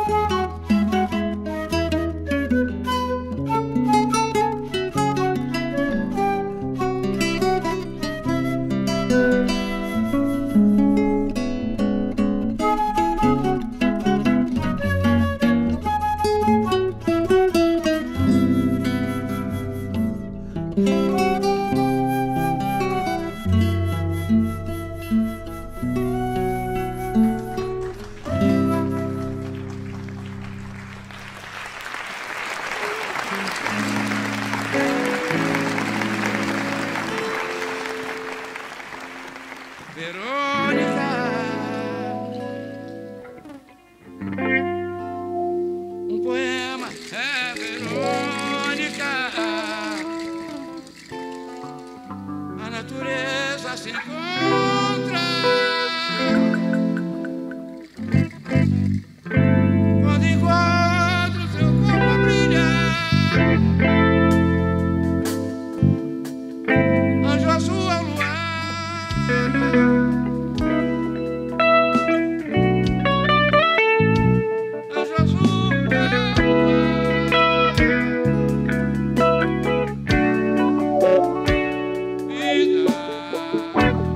Vida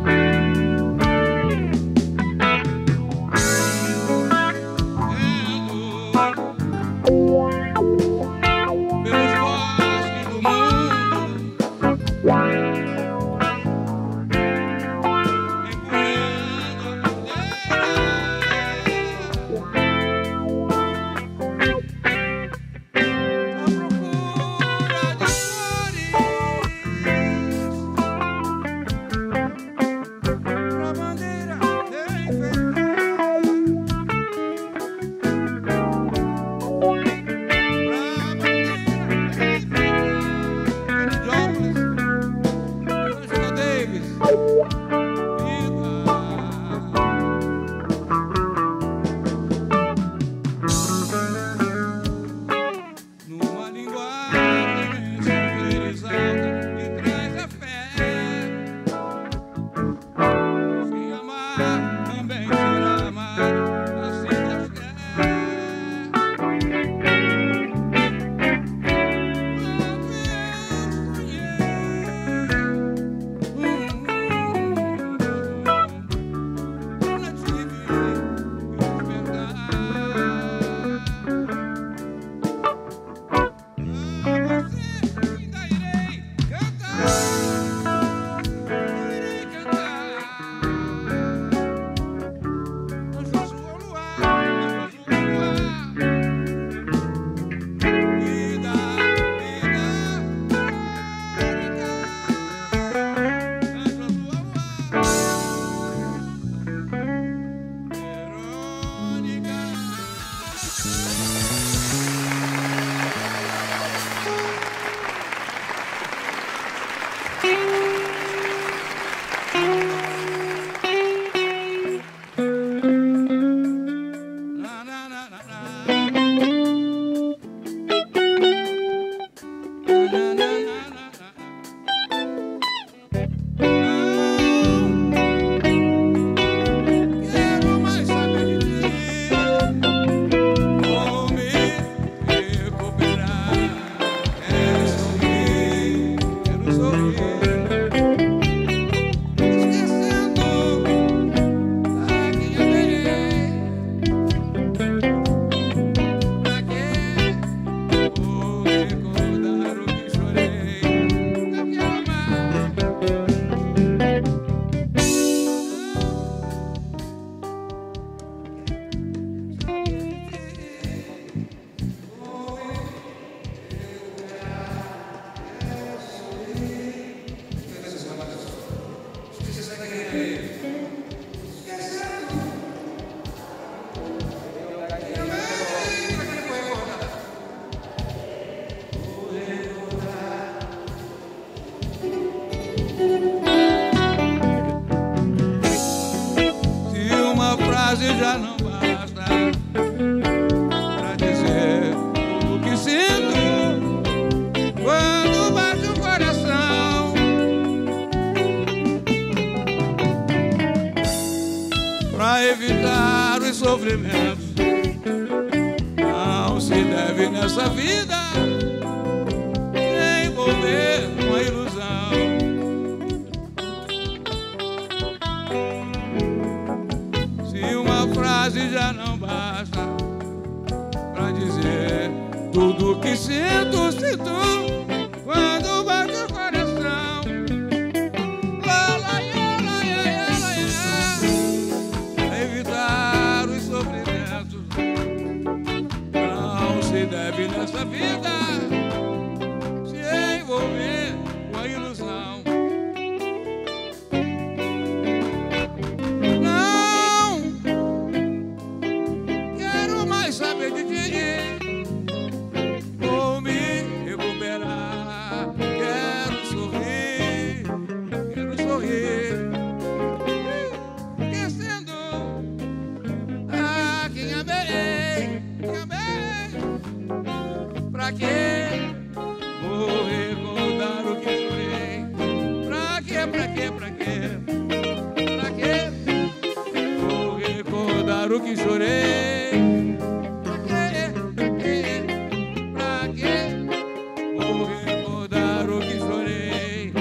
nessa vida se envolver com a ilusão. Se uma frase já não basta pra dizer tudo que sinto, quando bate o coração. Lá, lá, lá, lá, lá, lá. Evitar os sofrimentos não se deve nessa vida se envolver com a ilusão. Não quero mais saber de ti. Pra que vou recordar o que chorei? Pra que vou recordar o que chorei? Pra que vou recordar o que chorei?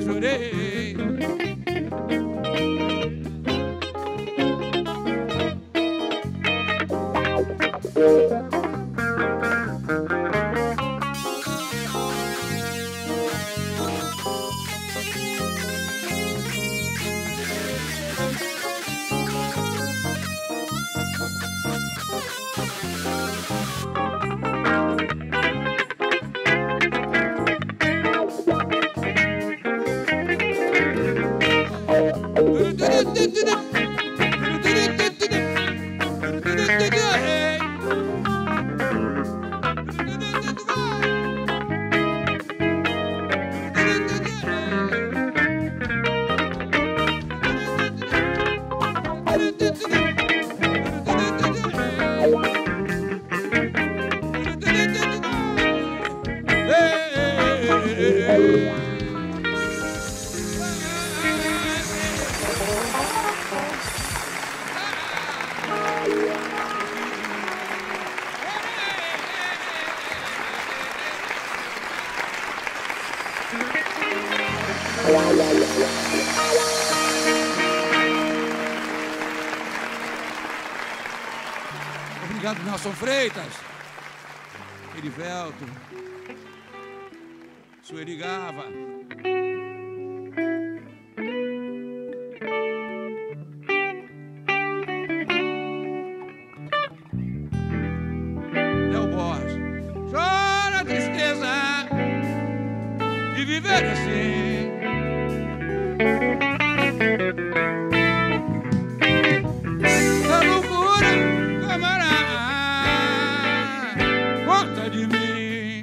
Obrigado, Nelson Freitas, Erivelto, Sueli Gava. Léo Borges. Chora a tristeza de viver assim. De mim,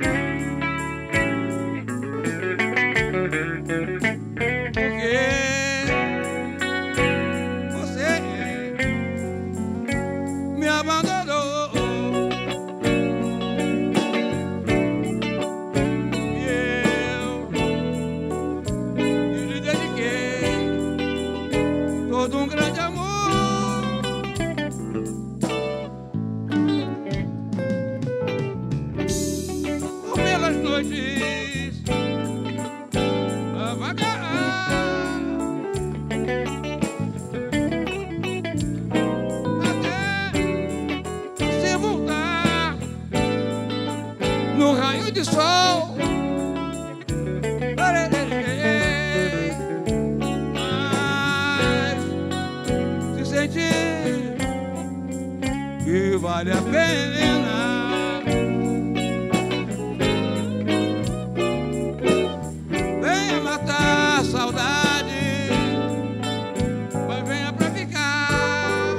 porque você me abandonou e eu lhe dediquei todo um grande amor. Noites a vagar até se voltar no raio de sol. Mas se sentir que vale a pena. Saudade, mas venha pra ficar.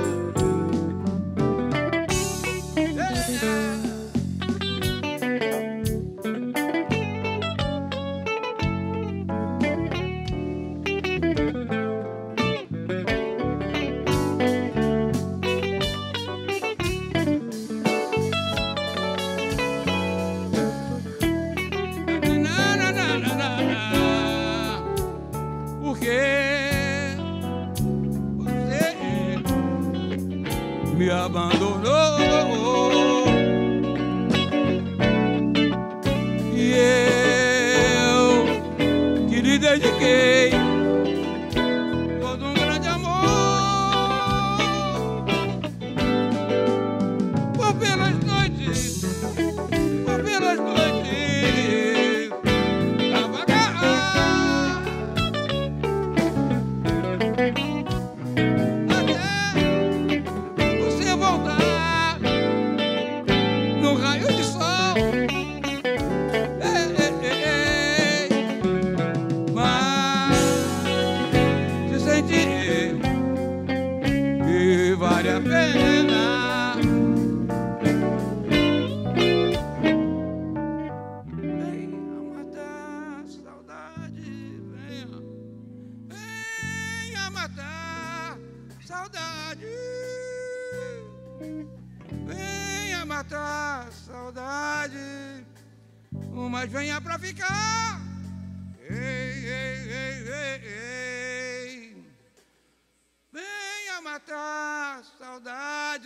matar a saudade, mas venha pra ficar. Ei, ei, ei, ei, ei. Venha matar a saudade,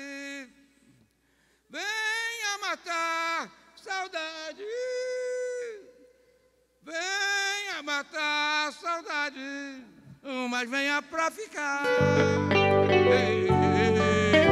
venha matar a saudade, venha matar a saudade, mas venha pra ficar. Ei, ei, ei.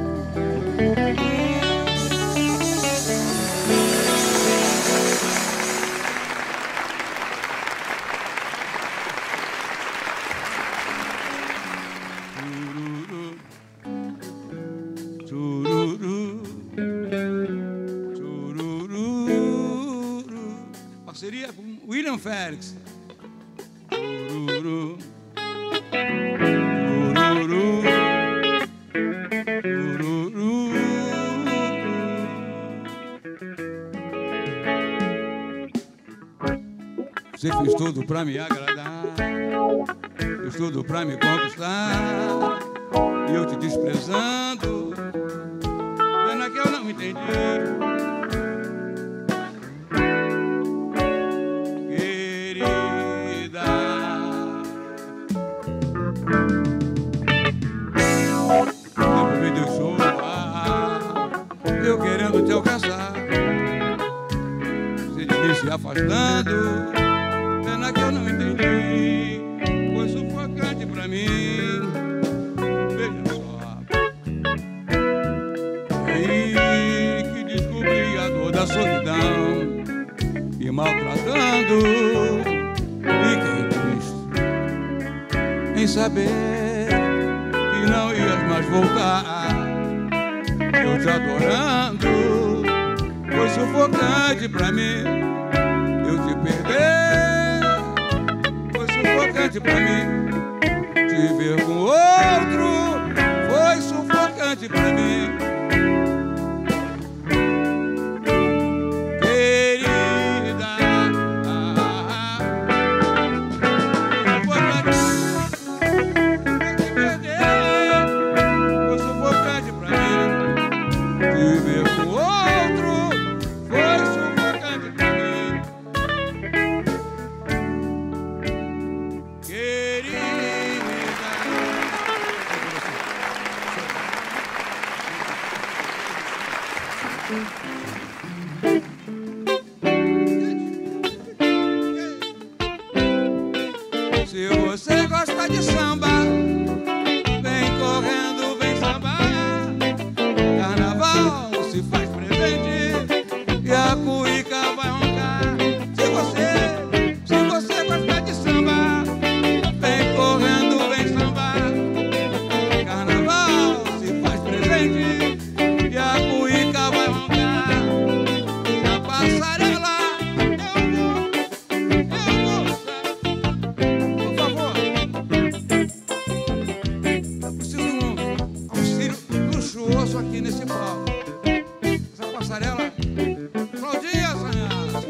Parceria com William Félix. Você fez tudo pra me agradar, fez tudo pra me conquistar, e eu te desprezando, pena que eu não entendi. Querida, tempo me deixou eu querendo te alcançar, você de mim se afastando, pena que eu não entendi, foi sufocante pra mim. Veja só, aí que descobri a dor da solidão, me maltratando, fiquei triste em saber que não ias mais voltar. Eu te adorando, foi sufocante pra mim. Eu te perder, foi sufocante pra mim. Te ver com outro, foi sufocante pra mim. Querida, te perder, foi sufocante pra mim. Te ver com outro, foi sufocante pra mim. Se você gosta de samba, vem correndo, vem sambar. Carnaval se faz presente e a cuíca vai roncar. Se você gosta de samba, vem correndo, vem sambar. Carnaval se faz presente e a cuíca vai roncar. Na passarela aqui nesse palco, essa passarela, Claudinha Sanhaço,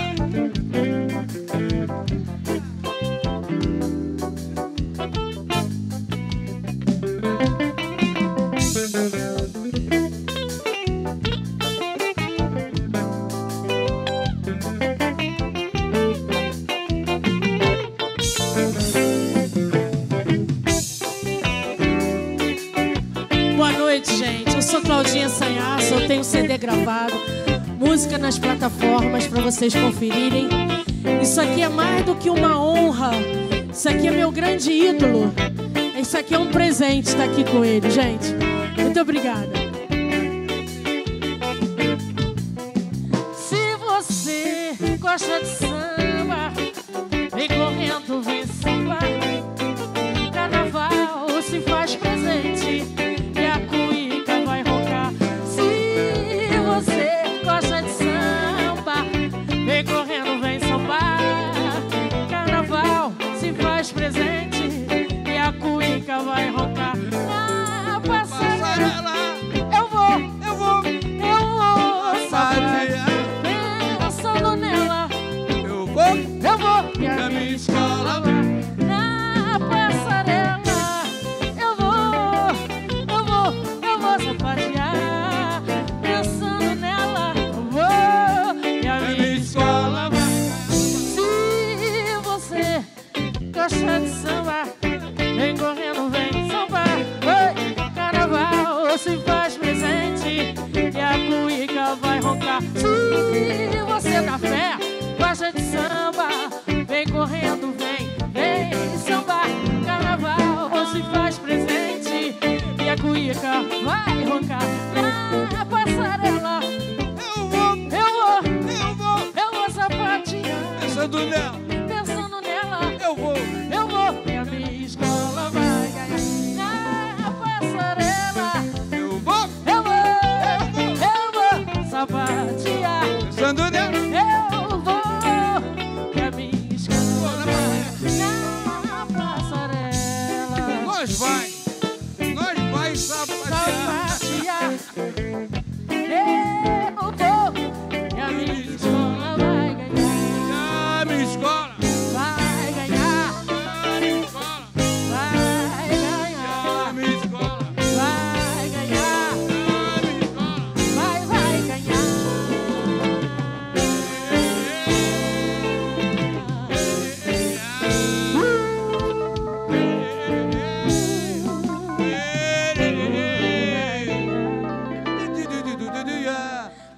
Boa noite, gente. Eu sou Claudinha Sanhaço, eu tenho CD gravado, música nas plataformas para vocês conferirem. Isso aqui é mais do que uma honra. Isso aqui é meu grande ídolo. Isso aqui é um presente estar aqui com ele, gente. Muito obrigada. Se você gosta de samba, vem correndo, vem sambar. Carnaval se faz presente e a cuíca vai roncar. Se você gosta de samba, vem correndo, vem sambar. Carnaval se faz presente e a cuíca vai roncar. Na passarela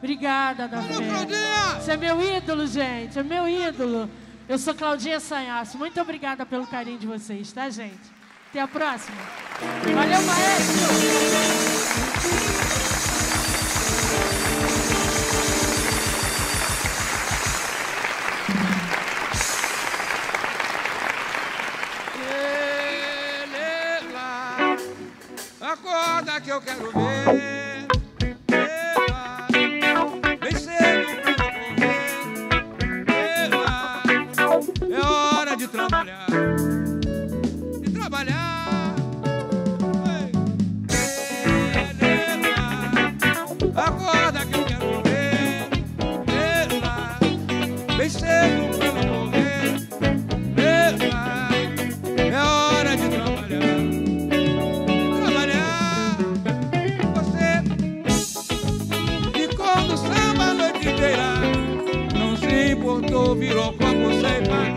Obrigada, da Fé. Você é meu ídolo, gente. É meu ídolo. Eu sou Claudinha Sanhaço. Muito obrigada pelo carinho de vocês, tá, gente? Até a próxima. Valeu, maestro! Acorda que eu quero ver. Bem cedo pra correr. É hora de trabalhar. De trabalhar. Acorda que eu quero ver. Bem cedo pra correr. É hora de trabalhar. Não se importou, virou copo sem par.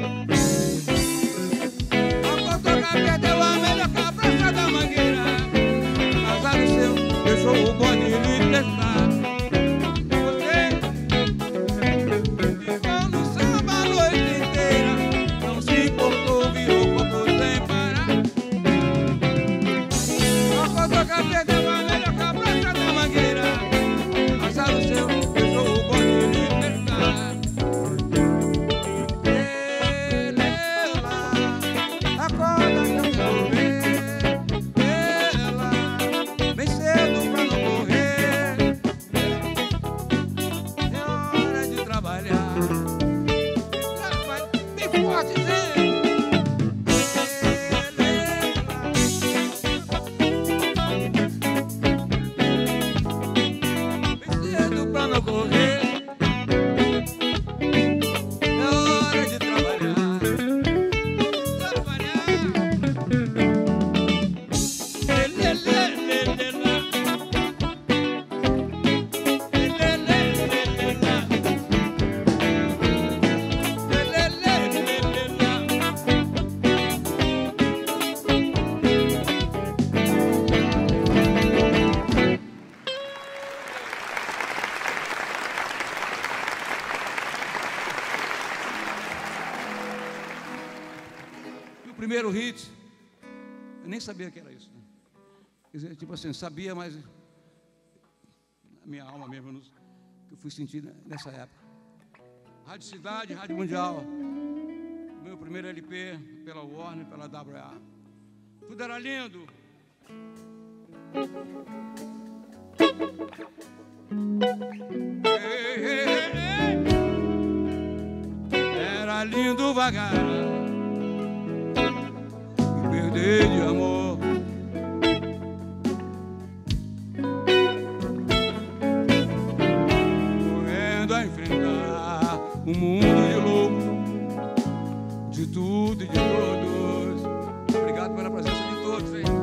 Acordou, perdeu a melhor cabeça da mangueira. Azar o seu, deixou o bode lhe prestar. Você ficou no samba a noite inteira. Não se importou, virou copo sem parar. Acordou, perdeu a melhor cabeça da mangueira. Azar o seu, primeiro hit, eu nem sabia que era isso, né? Quer dizer, tipo assim, sabia, mas na minha alma mesmo, que eu fui sentir nessa época. Rádio Cidade, Rádio Mundial, meu primeiro LP pela Warner, pela WA. Tudo era lindo. Era lindo vagar, perder de amor. Correndo a enfrentar um mundo de louco, de tudo e de todos. Obrigado pela presença de todos, hein?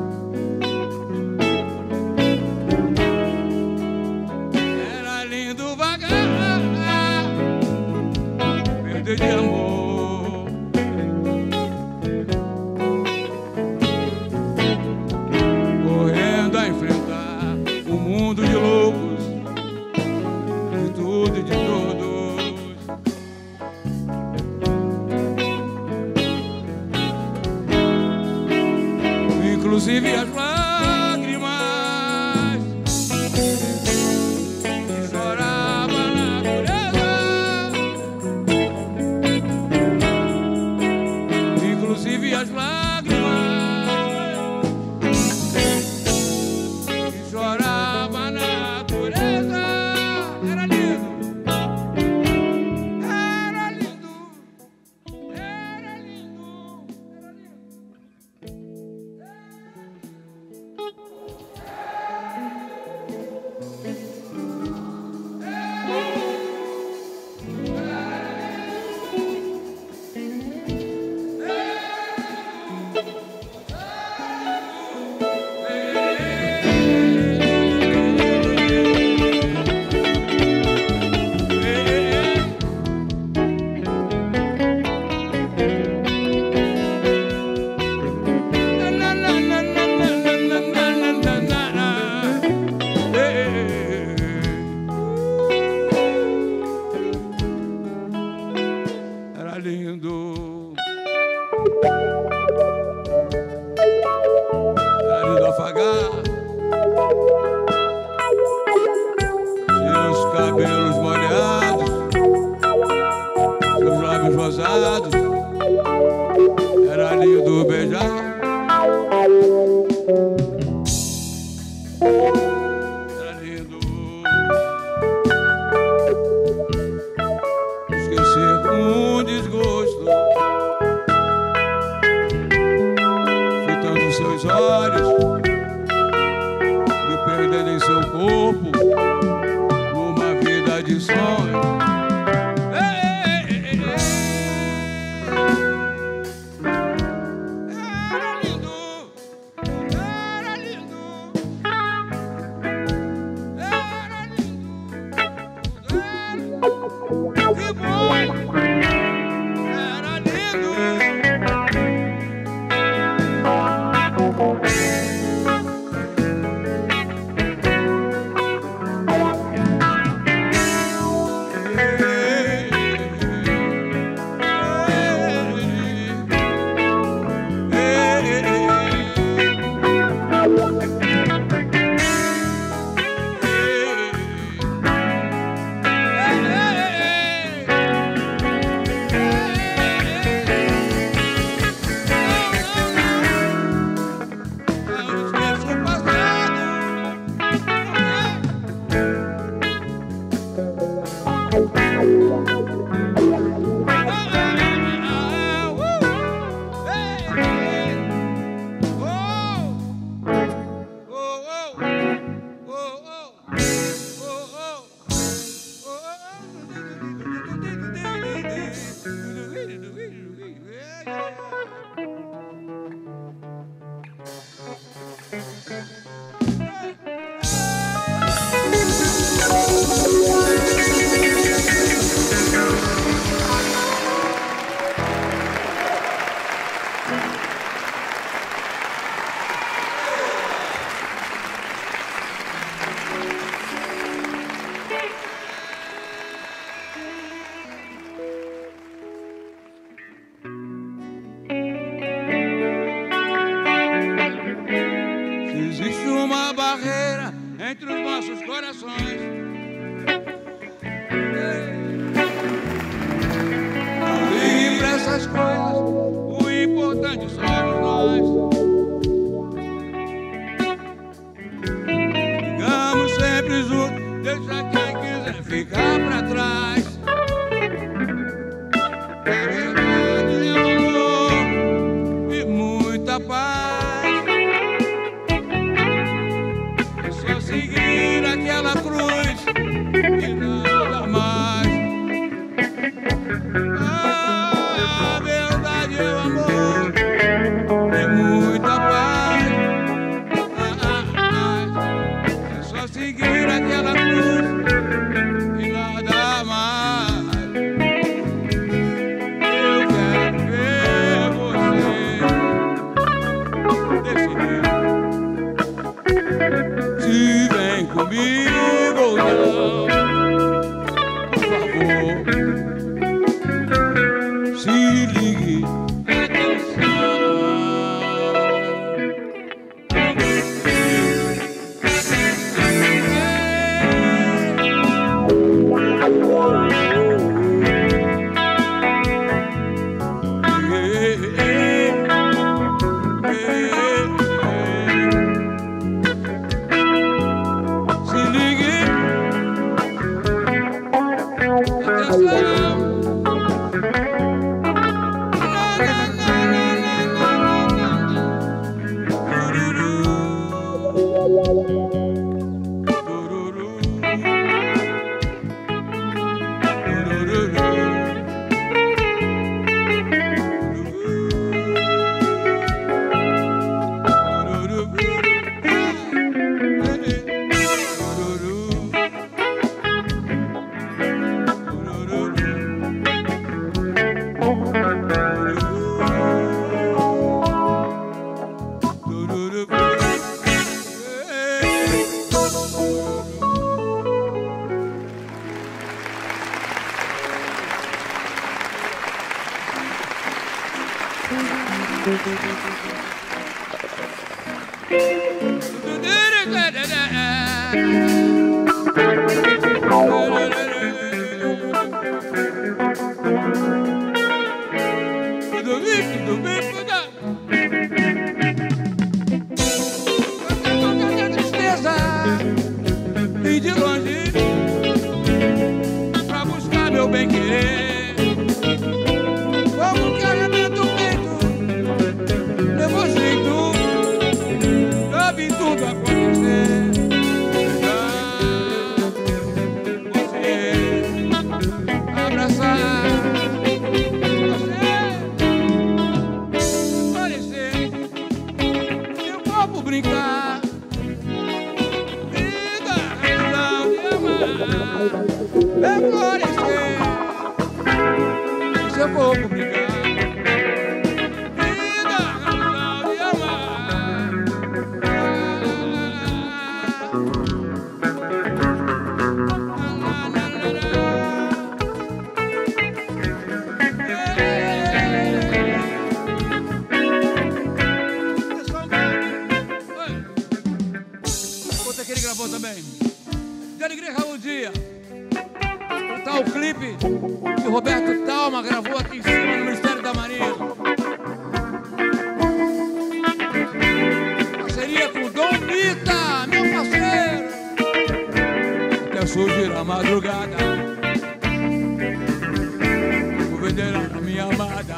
Era lindo vagar, perder de amor. De loucos, de tudo e de todos. Inclusive as lágrimas que chorava a natureza cabelos molhados, seus lábios rosados, era lindo beijar. Era lindo esquecer com desgosto, fitando seus olhos, me perdendo em seu corpo, numa vida de sonho. Entre os nossos corações, não ligue pra essas coisas, o importante somos nós. Ficamos sempre juntos, deixa quem quiser ficar pra trás. A verdade é amor e muita paz. Seguir aquela cruz e nada mais. A verdade é o amor e muita paz. É só seguir aquela cruz e nada mais. Eu quero ver você decidir se vem comigo ou não, por favor, se ligue, atenção. Da da da da. bem querer. Como que arrebenta o peito, levou jeito, eu vi tudo acontecer. Você abraçar, você parecer, seu corpo brincar. É florescer, seu corpo brilhar, vida razão de amar. Outra que ele gravou também. De alegria, Raul Dia. Tá o clipe que o Roberto Talma gravou aqui em cima no Ministério da Marinha. Parceria com Dom Mita, meu parceiro. Até surgir a madrugada, vou vender a minha amada.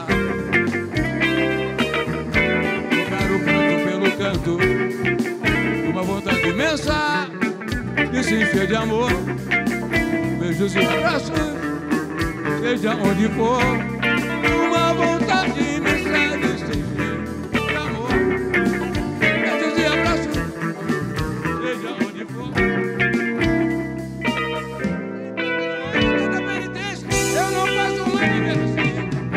Tocar o canto pelo canto, uma vontade imensa de se encher de amor. Beijos e abraços, seja onde for, uma vontade imensa de se encher de amor. Beijos e abraços, seja onde for. Da penitência, eu não faço mais viver assim.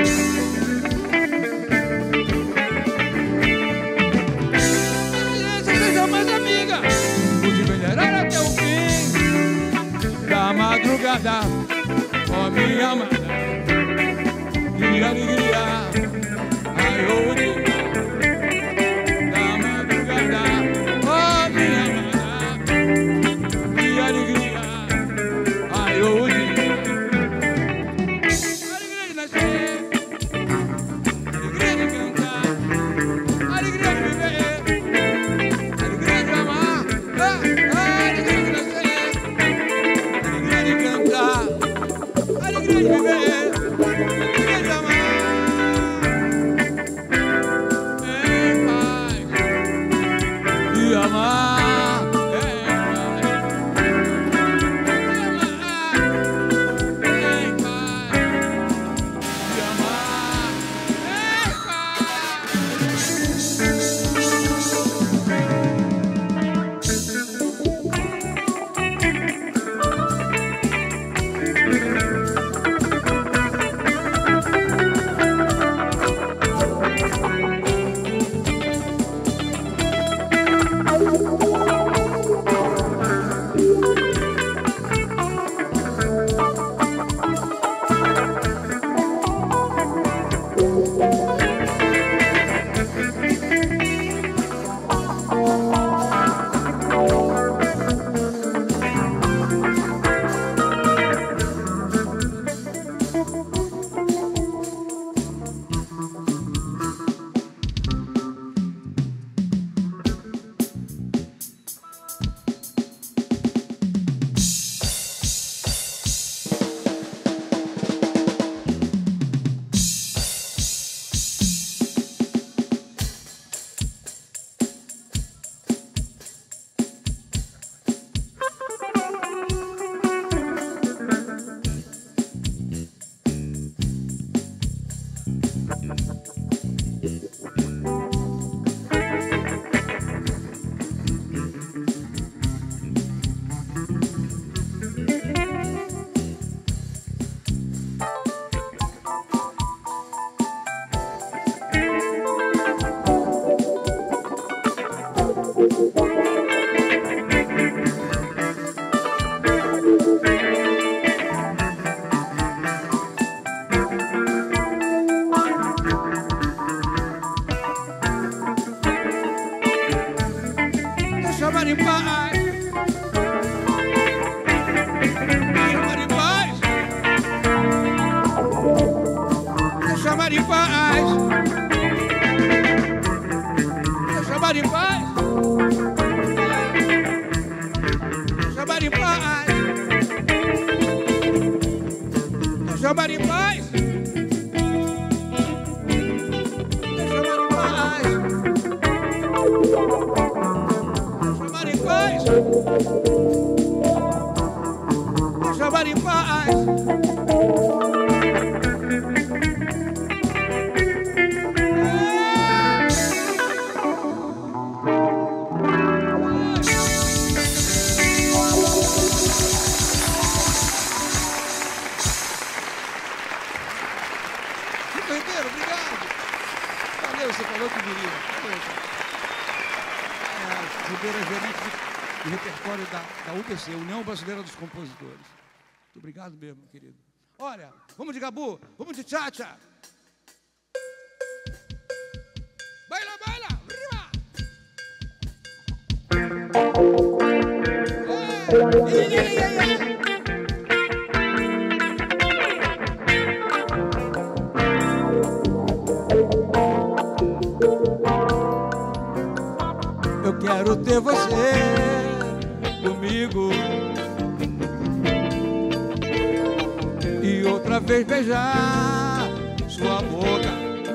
Seja mais amiga, vou te venerar até o fim da madrugada, ó minha amada, que alegria, ai, ô dia, da madrugada, ó minha amada, que alegria, ai, ô dia, alegria de nascer, alegria de cantar, alegria de viver, alegria de amar, alegria de nascer, alegria de cantar, alegria de viver, alegria de amar. Em paz e amar, em paz e amar, em paz e amar, em paz. Deixa amar em paz. Deixa amar em paz. Deixa amar em paz. Deixa amar em paz. Você falou que viria. Ribeiro é gerente de repertório da UBC, União Brasileira dos Compositores. Muito obrigado mesmo, querido. Olha, vamos de Gabu, vamos de tcha-tcha. Baila, baila, rima. Eu quero ter você comigo e outra vez beijar sua boca.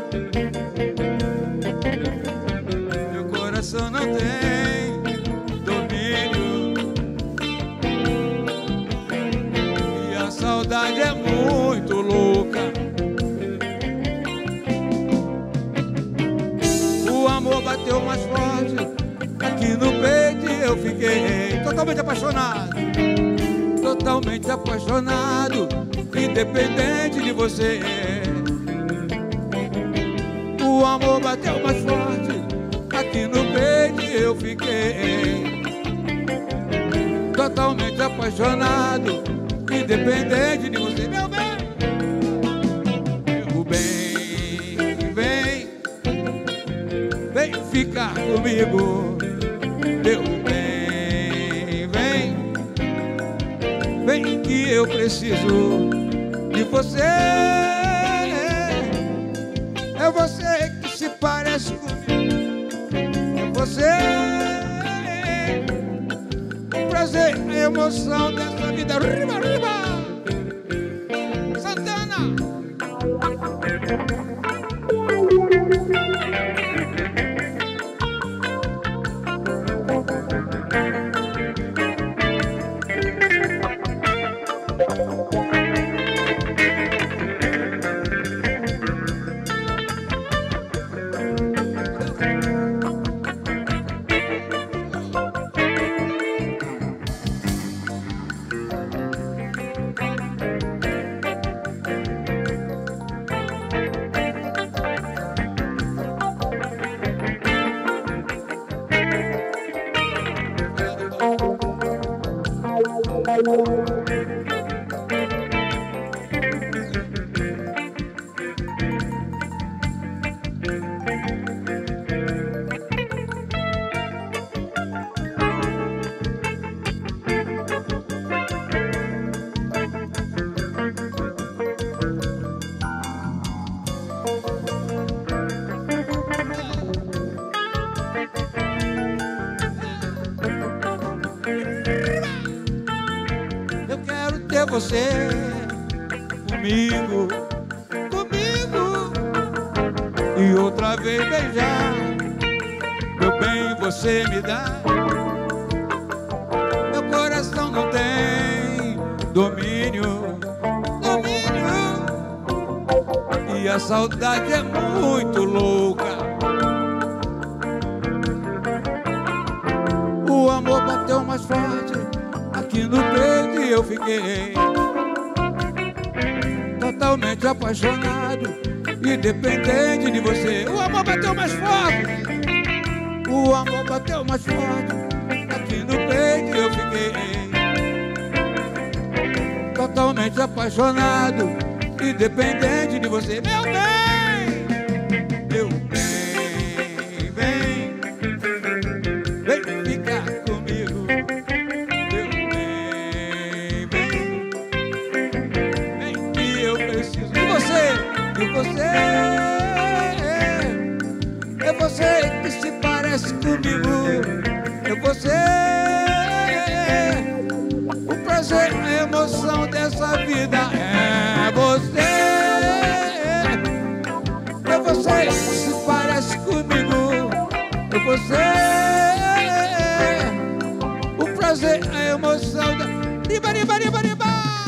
Meu coração não tem domínio e a saudade é muito louca. O amor bateu mais forte. Aqui no peito eu fiquei totalmente apaixonado, independente de você. O amor bateu mais forte, aqui no peito eu fiquei totalmente apaixonado, independente de você. Meu bem, vem ficar comigo. Meu bem, vem que eu preciso de você. É você que se parece comigo. É você, o prazer, a emoção dessa vida. Riba, riba, Santana. Você comigo e outra vez beijar. Meu bem, você me dá. Meu coração não tem domínio e a saudade é muito louca. O amor bateu mais forte aqui no peito e eu fiquei totalmente apaixonado, independente de você. O amor bateu mais forte. O amor bateu mais forte aqui no peito e eu fiquei totalmente apaixonado, independente de você. Meu bem, vem ficar comigo. É você que se parece comigo. É você, o prazer, a emoção dessa vida. É você. você. O prazer, a emoção da... Riba, riba, riba, riba.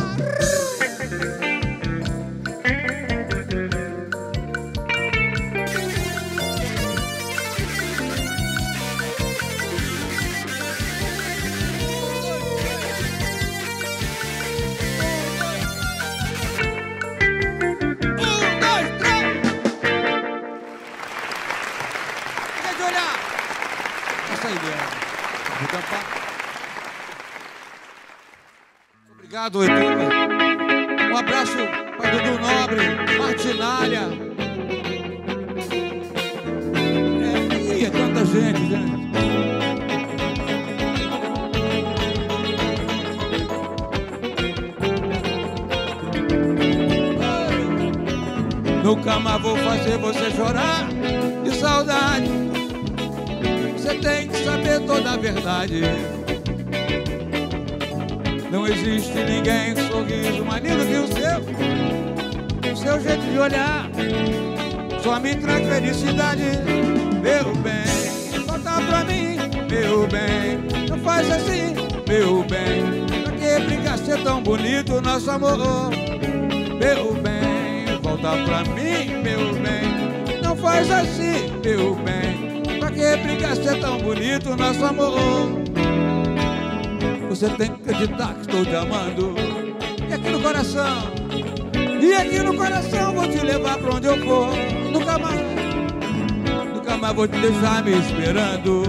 Obrigado, Edu. Um abraço para Dudu Nobre, Martinalha. É tanta gente, gente. Nunca mais vou fazer você chorar de saudade. Você tem que saber toda a verdade. Não existe ninguém com sorriso mais lindo que o seu jeito de olhar só me traz felicidade. Meu bem, volta pra mim, meu bem, não faz assim, meu bem. Pra que brincar ser tão bonito o nosso amor? Meu bem, volta pra mim, meu bem, não faz assim, meu bem. Pra que brincar ser tão bonito o nosso amor? Você tem que acreditar que estou te amando. E aqui no coração, vou te levar pra onde eu for. Nunca mais vou te deixar me esperando.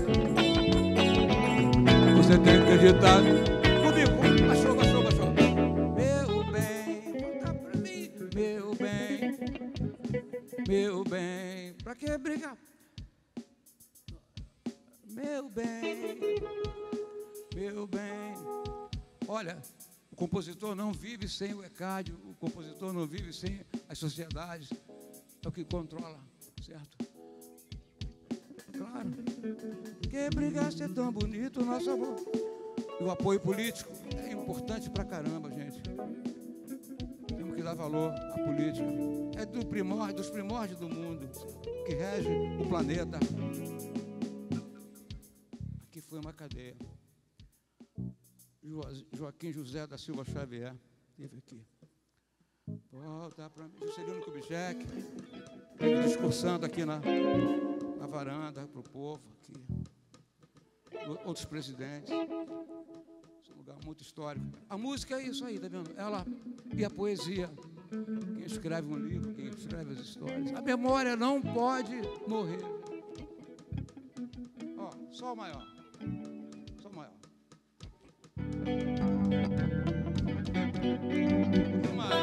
Você tem que acreditar comigo. Baixou. Meu bem, volta pra mim, meu bem. Meu bem, pra que brigar? Meu bem. Meu bem, olha, o compositor não vive sem o ECAD, o compositor não vive sem as sociedades, é o que controla, certo? Claro, que brigar ser tão bonito o nosso amor. E o apoio político é importante pra caramba, gente. Temos que dar valor à política. É dos primórdios do mundo, que rege o planeta. Aqui foi uma cadeia. Joaquim José da Silva Xavier esteve aqui. Volta para mim. Juscelino Kubitschek esteve discursando aqui na varanda para o povo aqui. Outros presidentes. Esse é um lugar muito histórico. A música é isso aí, tá vendo? Ela e a poesia. Quem escreve um livro, quem escreve as histórias. A memória não pode morrer. Ó, Sol maior. Sol maior. O que mais?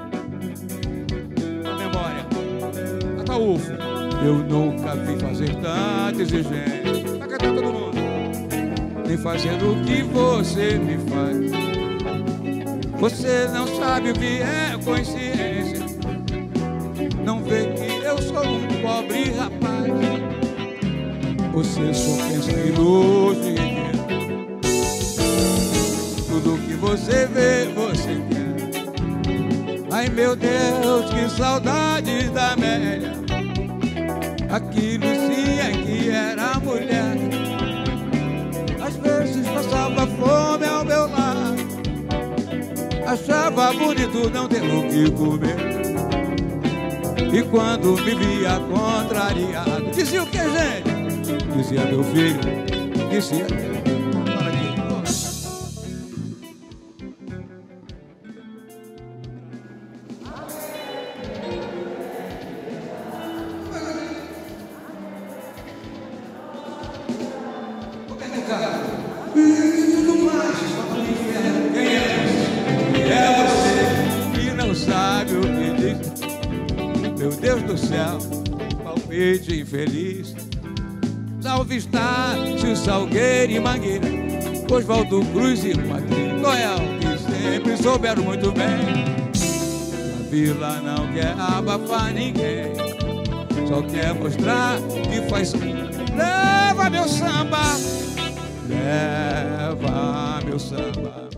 A memória. Ataúfo. Eu nunca vi fazer tanta exigência. Vai cantar todo mundo. Nem fazendo o que você me faz. Você não sabe o que é consciência. Não vê que eu sou um pobre rapaz. Você só pensa em luxo e riqueza. Tudo que você vê, você quer. Ai meu Deus, que saudade da Amélia. Aquilo sim é que era mulher. Às vezes passava fome ao meu lado. Achava bonito não ter o que comer. E quando me via contrariado, dizia o que, gente? Dizia meu filho, dizia. Infeliz, salve está Tio Salgueiro e Mangueira, Oswaldo Cruz e Madrid Noel, que sempre souberam muito bem. A vila não quer abafar ninguém, só quer mostrar que faz. Leva meu samba, leva meu samba,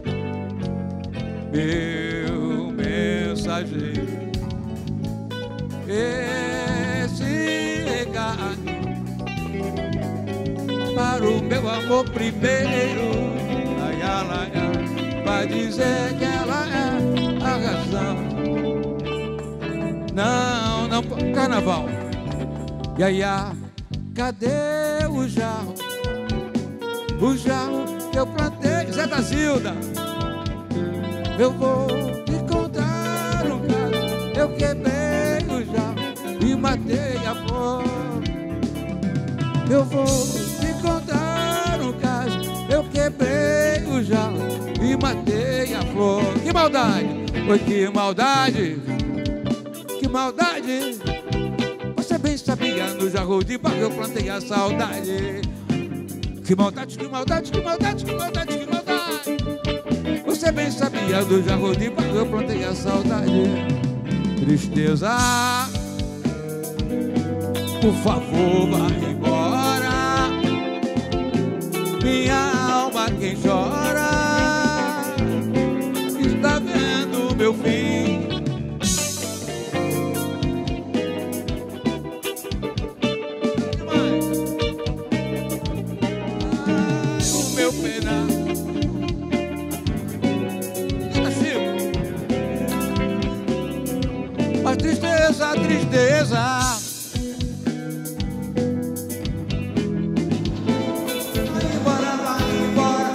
meu mensageiro. Esse recado era o meu amor primeiro. Laia, laia, vai dizer que ela é a razão. Não, não, carnaval. Iaia, cadê o jarro? O jarro que eu plantei, Zé da Zilda. Eu vou te contar um caso. Eu quebrei o jarro e matei a flor. Eu vou te contar um caso. Eu quebrei o jarro e matei a flor. Que maldade, foi que maldade. Que maldade. Você bem sabia, no jarro de barro eu plantei a saudade. Que maldade, que maldade, que maldade, que maldade, que maldade. Você bem sabia, do jarro de barro eu plantei a saudade. Tristeza, por favor, vá embora. Minha alma quem chora está vendo meu fim. A tristeza, a tristeza. Vai embora, vai embora.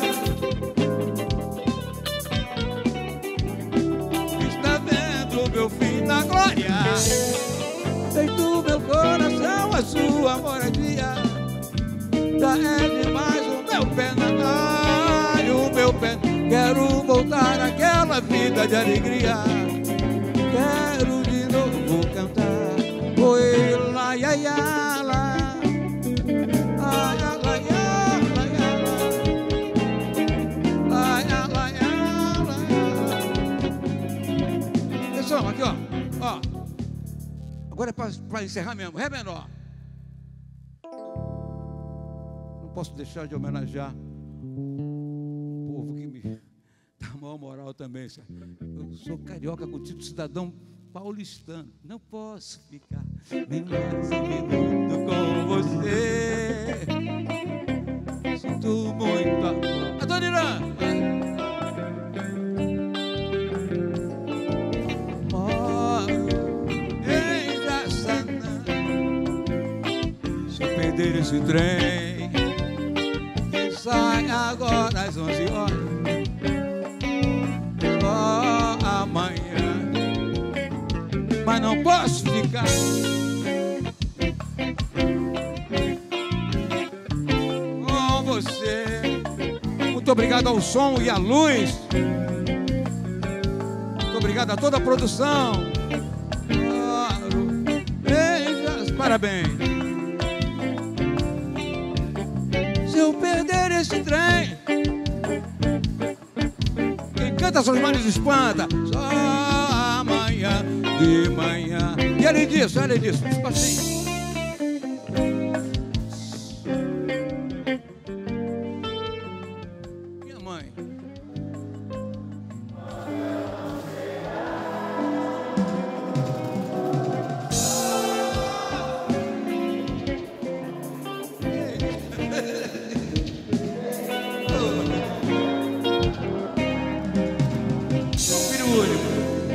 Está vendo meu fim na glória. Fez do meu coração a sua moradia. Já é demais o meu pena, ai, o meu pena. Quero voltar àquela vida de alegria. Quero de novo cantar. Oi, lá, ia, ia, lá. Ai, lá, ia, lá, ia, lá. Ai, lá, ia, lá, ia. Atenção, aqui, ó. Agora é para encerrar mesmo. Ré menor. Não posso deixar de homenagear o povo que me dá maior moral também. Eu sou carioca com título de cidadão paulistano. Não posso ficar nem mais um minuto com você. Sinto muito amor. A Dona Irã. Moro em Jaçanã. Se eu perder esse trem que sai agora às 11 horas, só amanhã. Mas não posso ficar com você. Muito obrigado ao som e à luz. Muito obrigado a toda a produção. Beijos, parabéns. Se eu perder esse trem, quem canta seus males espanta. Só amanhã de manhã. E ele disse, tipo assim. Minha mãe. Filho único.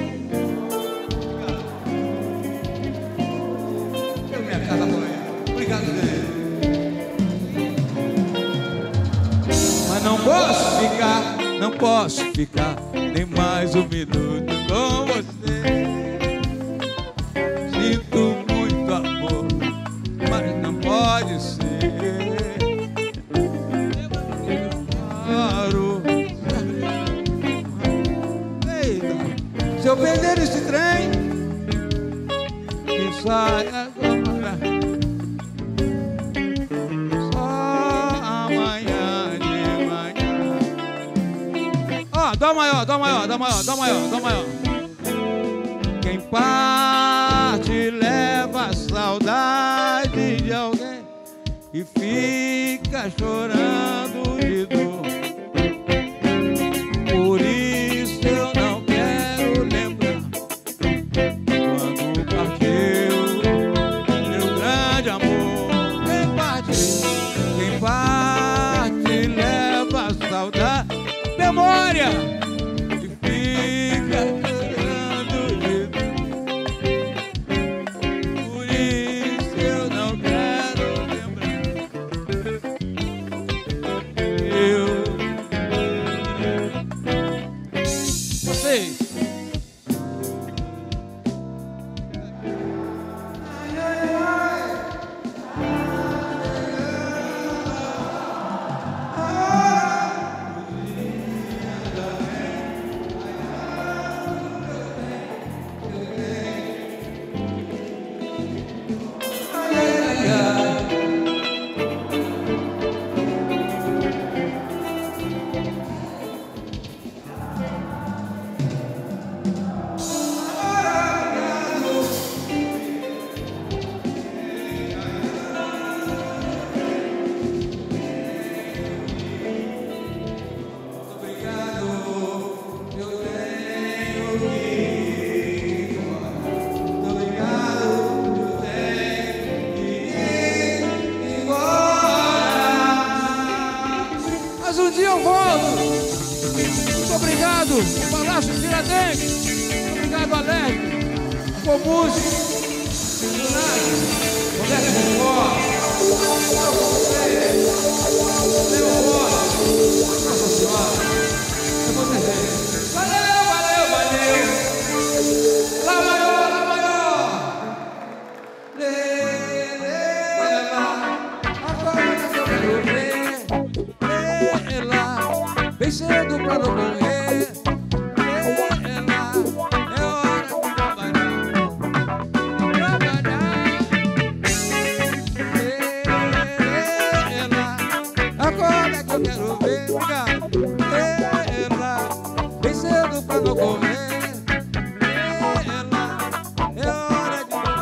Obrigado, Deus. Mas não posso ficar nem mais um minuto com você. Sinto muito amor, mas não pode ser. Claro. Eita, se eu perder esse trem que sai agora, dó maior, dó maior, dó maior, dó maior, dó maior. Quem parte leva a saudade de alguém e fica chorando de dor. Por isso eu não quero lembrar quando partiu meu grande amor. Quem parte vocês. Mas um dia eu volto. Muito obrigado, Palácio Tiradentes. Obrigado, Alegre, com música, Roberto Bocó, Nossa Senhora. Eu vou dizer. Valeu, valeu, valeu. Lá maior, lá maior. Lê, lê, lá. Agora que eu quero ver. Bem cedo pra não correr, ela é hora de trabalhar, ela agora que eu quero ver, ela bem cedo pra não correr, ela é hora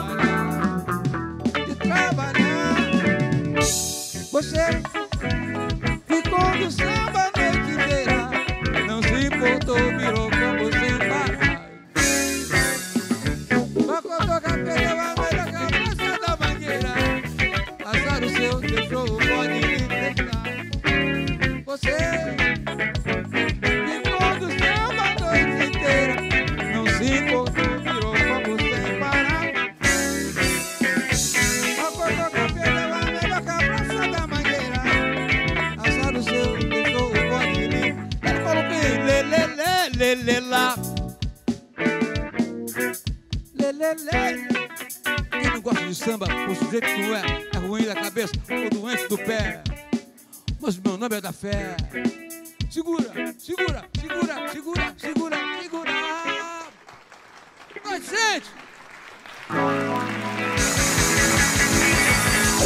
de trabalhar. Você ficou do samba a noite inteira, não se importou, virou campo sem parar. Pacotou a capeta, vai da cabeça da mangueira. Azar o seu, deixou o pode lhe prestar. Você ficou do samba a noite inteira, não se importou, virou campo sem parar. Pacotou a capeta, vai da cabeça da mangueira. Azar o seu, deixou o pode lhe. Ele falou bem, lê, lê, lê, lê, lê, lá. Lê, lê, lê. Quem não gosta de samba, o sujeito que não é ruim da cabeça ou doente do pé. Mas meu nome é da fé. Segura, segura, segura, segura, segura, segura. Vai,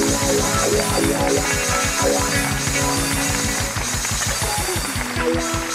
gente!